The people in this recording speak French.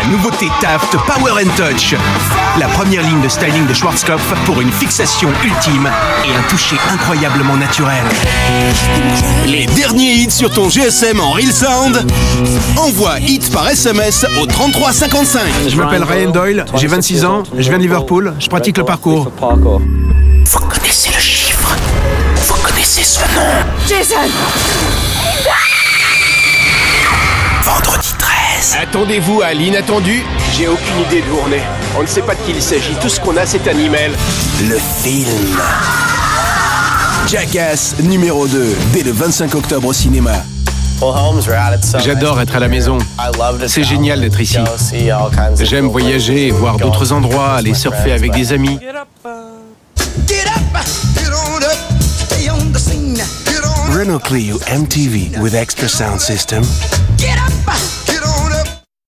Nouveauté Taft Power & Touch. La première ligne de styling de Schwarzkopf pour une fixation ultime et un toucher incroyablement naturel. Les derniers hits sur ton GSM en Real Sound. Envoie hit par SMS au 3355. Je m'appelle Ryan Doyle, j'ai 26 ans, je viens de Liverpool, je pratique le parcours. Vous connaissez le chiffre. Vous connaissez son nom. Jason! Vendredi 13. Attendez-vous à l'inattendu. J'ai aucune idée d'où on est. On ne sait pas de qui il s'agit. Tout ce qu'on a, c'est un email. Le film. Jackass numéro 2, dès le 25 octobre au cinéma. J'adore être à la maison. C'est génial d'être ici. J'aime voyager et voir d'autres endroits, aller surfer avec des amis. Renault Clio MTV with extra sound system.